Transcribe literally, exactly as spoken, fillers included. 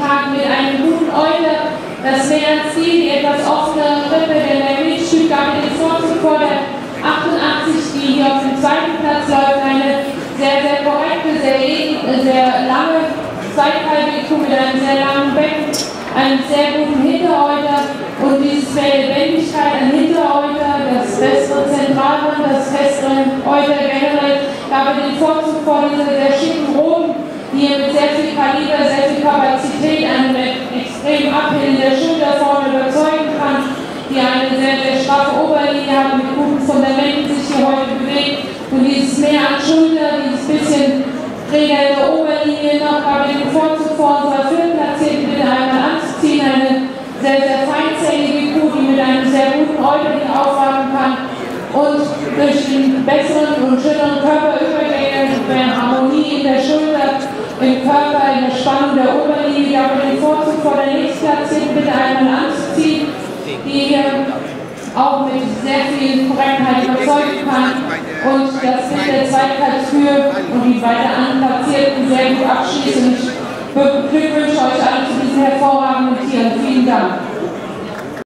tragen mit einem guten Euter das mehr als Ziel, die etwas offene Rippe der Milchstück gab den Vorzug vor der achtundachtzig, die hier auf dem zweiten Platz läuft, eine sehr, sehr korrekte, sehr, sehr lange zweitkalbige Kuh mit einem sehr langen Becken, einem sehr guten Hintereuter und dieses mehr Lebendigkeit, ein Hintereuter, das bessere Zentralband, das bessere Euter generell, gab den Vorzug vor dieser sehr schicken Roten, die hier mit sehr viel Kaliber, sehr viel Kapazität, einem extremen Abhillen der Schulter vorne überzeugen kann, die eine sehr, sehr straffe Oberlinie hat, mit guten Fundamenten sich hier heute bewegt und dieses mehr an Schulter, dieses bisschen Träger in der Oberlinie noch, aber den Vorzug vor unserer Viertplatzierten bitte einmal anzuziehen, eine sehr, sehr feinzellige Kuh, die mit einem sehr guten Euter hier aufwarten kann und durch den besseren und schöneren Körperübergänge, mehr Harmonie in der Schulter, im Körper, in der Spannung der Oberlinie, aber den Vorzug vor der Nächstplatzierten bitte einmal anzuziehen, die hier auch mit sehr viel Korrektheit überzeugen kann und das mit der Zweitplatz für und die weiter Anplatzierten sehr gut abschließen. Ich beglückwünsche euch alle zu diesen hervorragenden Tieren. Vielen Dank.